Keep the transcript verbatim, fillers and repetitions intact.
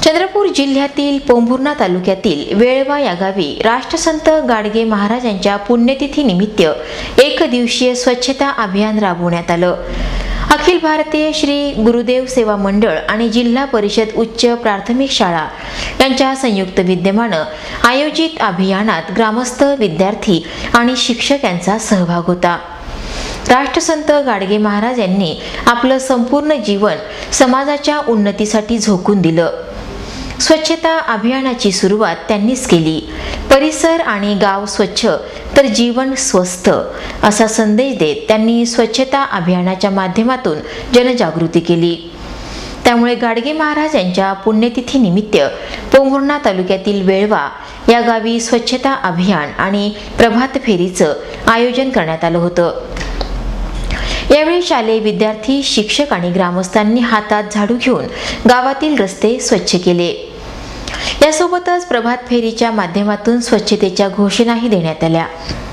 चंद्रपूर जिल्ह्यातील पोंभुर्णा तालुक्यातील वेळवा या गावी राष्ट्रसंत गाडगे महाराज यांच्या पुण्यतिथी निमित्त एक दिवसीय स्वच्छता अभियान राबवण्यात आलं। अखिल भारतीय श्री गुरुदेव सेवा मंडळ आणि जिल्हा परिषद उच्च प्राथमिक शाळा यांच्या संयुक्त विद्यमाने आयोजित अभियानात ग्रामस्थ, विद्यार्थी आणि शिक्षक यांचा सहभाग होता। राष्ट्रसंत गाडगे महाराज यांनी आपलं संपूर्ण जीवन समाजाच्या उन्नतीसाठी झोकून दिलं। स्वच्छता अभियानाची सुरुवात त्यांनीच केली। परिसर आणि गाव स्वच्छ तर जीवन स्वस्थ असा संदेश देत त्यांनी स्वच्छता अभियानाच्या माध्यमातून जनजागृती केली। त्यामुळे गाडगे महाराज यांच्या पुण्यतिथी निमित्त पोंभुर्णा तालुक्यातील वेळवा या गावी स्वच्छता अभियान आणि प्रभात फेरीचं आयोजन करण्यात आलं होतं। यावेळी शालेय विद्यार्थी, शिक्षक आणि ग्रामस्थांनी हातात झाडू घेऊन गावातील रस्ते स्वच्छ केले। यासोबतच प्रभात फेरीच्या माध्यमातून स्वच्छतेच्या घोषणाही देण्यात आल्या।